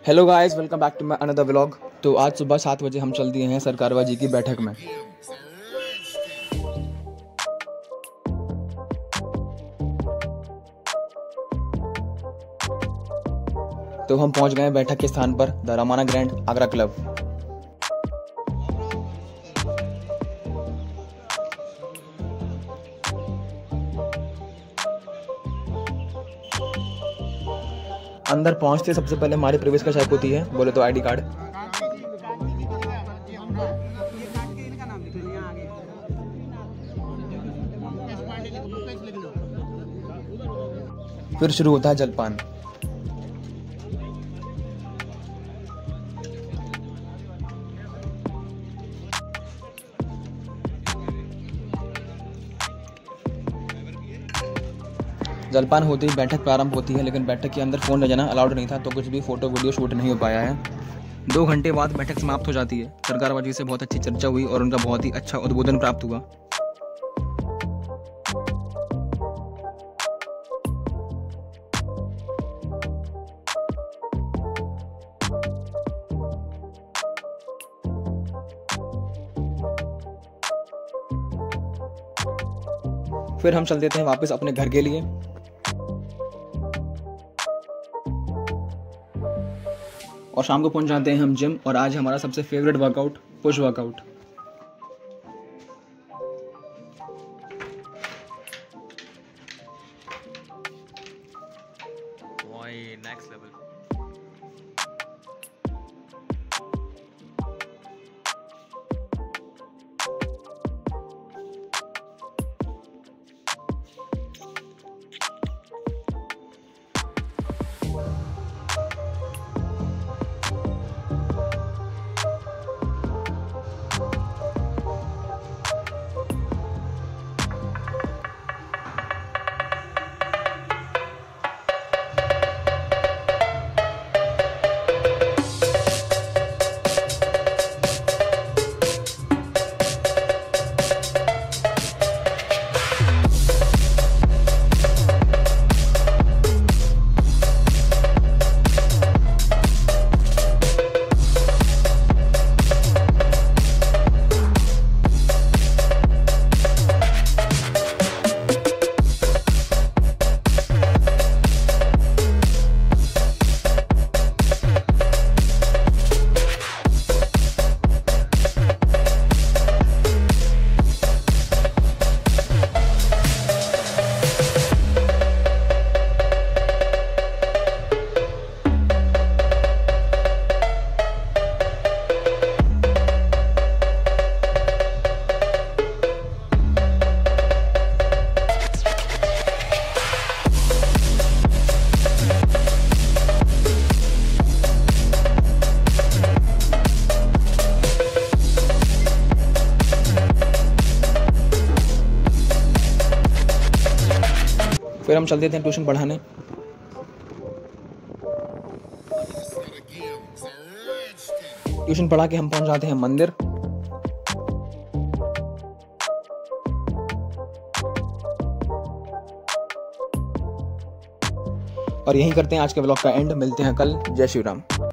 Hello guys, welcome back to my another vlog. तो आज सुबह 7 बजे हम चल दिए हैं सरकारवा जी की बैठक में। तो हम पहुंच गए बैठक के स्थान पर, the Ramana grand Agra club. अंदर पहुंचते सबसे पहले हमारे प्रवेश का चेक होती है, बोले तो आईडी कार्ड। फिर शुरू होता है जलपान। जलपान होते ही बैठक प्रारंभ होती है, लेकिन बैठक के अंदर फ़ोन ले जाना अलाउड नहीं था, तो कुछ भी फ़ोटो वीडियो शूट नहीं हो पाया है। 2 घंटे बाद बैठक समाप्त हो जाती है। सरकारवा जी से बहुत अच्छी चर्चा हुई और उनका बहुत ही अच्छा उद्बोधन प्राप्त हुआ। फिर हम चल देते हैं वापस अपने घर के लिए। और शाम को पहुंच जाते हैं हम जिम, और आज हमारा सबसे favourite workout push workout. Next level. फिर हम चल देते हैं ट्यूशन पढ़ाने। ट्यूशन पढ़ा के हम पहुंच जाते हैं मंदिर। और यहीं करते हैं आज के व्लॉग का एंड। मिलते हैं कल। जय श्री राम।